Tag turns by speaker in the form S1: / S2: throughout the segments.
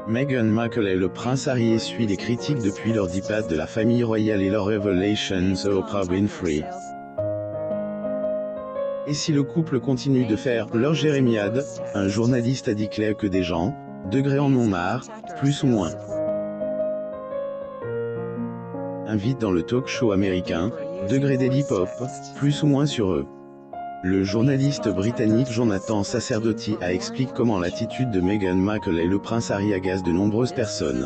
S1: Meghan Markle et le prince Harry essuient les critiques depuis leur départ de la famille royale et leur Revelations à Oprah Winfrey. Et si le couple continue de faire leur jérémiade, un journaliste a déclaré que des gens, degrés en ont marre, plus ou moins. Invite dans le talk show américain, degré Daily Pop, plus ou moins sur eux. Le journaliste britannique Jonathan Sacerdotti a expliqué comment l'attitude de Meghan Markle et le prince Harry agace de nombreuses personnes.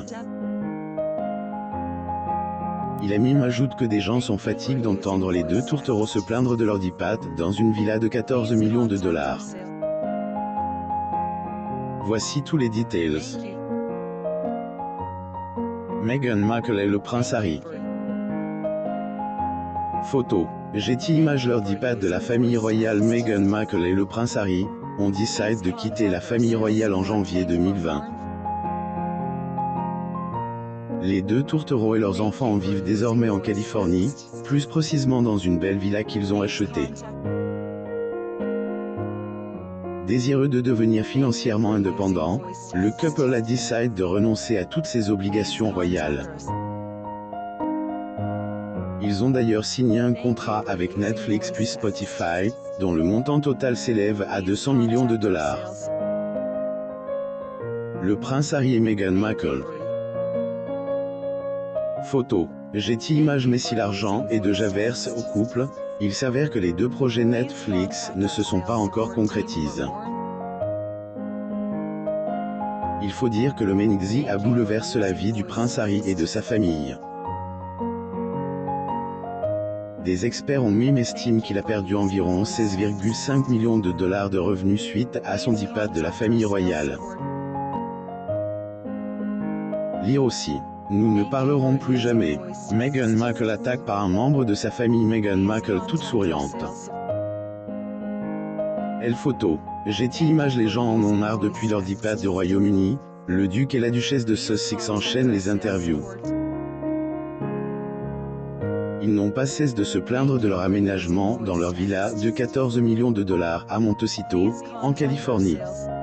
S1: Il a même ajouté que des gens sont fatigués d'entendre les deux tourtereaux se plaindre de leur départ dans une villa de 14 millions de dollars. Voici tous les details. Meghan Markle et le prince Harry. Photo. Getty Images. Leur départ de la famille royale. Meghan Markle et le prince Harry ont décidé de quitter la famille royale en janvier 2020. Les deux tourtereaux et leurs enfants vivent désormais en Californie, plus précisément dans une belle villa qu'ils ont achetée. Désireux de devenir financièrement indépendant, le couple a décidé de renoncer à toutes ses obligations royales. Ils ont d'ailleurs signé un contrat avec Netflix puis Spotify, dont le montant total s'élève à 200 millions de dollars. Le prince Harry et Meghan Markle. Photo. Getty Images. Mais si l'argent est déjà versé au couple, il s'avère que les deux projets Netflix ne se sont pas encore concrétisés. Il faut dire que le Menixi a bouleversé la vie du prince Harry et de sa famille. Des experts ont même estimé qu'il a perdu environ 16,5 millions de dollars de revenus suite à son départ de la famille royale. Lire aussi. Nous ne parlerons plus jamais. Meghan Markle attaque par un membre de sa famille. Meghan Markle toute souriante. Elle photo. Getty Images. Les gens en ont marre depuis leur départ du Royaume-Uni. Le duc et la duchesse de Sussex enchaînent les interviews. Ils n'ont pas cessé de se plaindre de leur aménagement dans leur villa de 14 millions de dollars à Montecito, en Californie.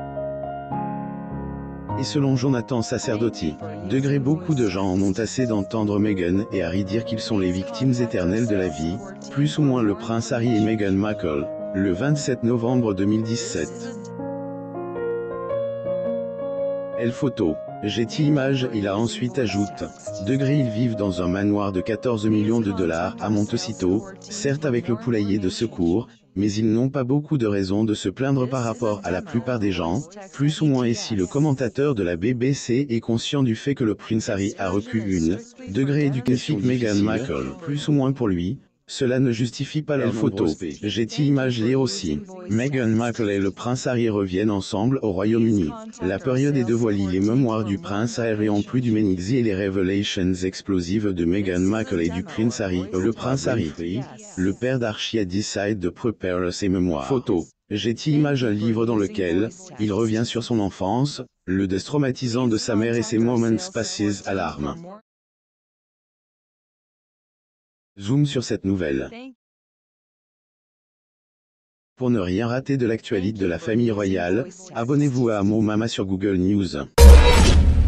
S1: Et selon Jonathan Sacerdotti, degré beaucoup de gens en ont assez d'entendre Meghan et Harry dire qu'ils sont les victimes éternelles de la vie, plus ou moins le prince Harry et Meghan Markle, le 27 novembre 2017. Elle photo. Getty Images. Il a ensuite ajouté. Degré. Ils vivent dans un manoir de 14 millions de dollars à Montecito, certes avec le poulailler de secours, mais ils n'ont pas beaucoup de raisons de se plaindre par rapport à la plupart des gens, plus ou moins. Et si le commentateur de la BBC est conscient du fait que le prince Harry a reculé une degré éducation Meghan Markle, plus ou moins pour lui, cela ne justifie pas leur photo. Getty Images. Lire aussi. Meghan Markle et le prince Harry reviennent ensemble au Royaume-Uni. La période est dévoilée. Les mémoires du prince Harry en plus du Menixi et les Revelations explosives de Meghan Markle et du prince Harry. Le prince Harry, le père d'Archie, a décidé de préparer ses mémoires. Photo. Getty Images. Un livre dans lequel il revient sur son enfance, le détraumatisant de sa mère et ses moments passés à larmes. Zoom sur cette nouvelle. Pour ne rien rater de l'actualité de la famille royale, abonnez-vous à Mo Mama sur Google News.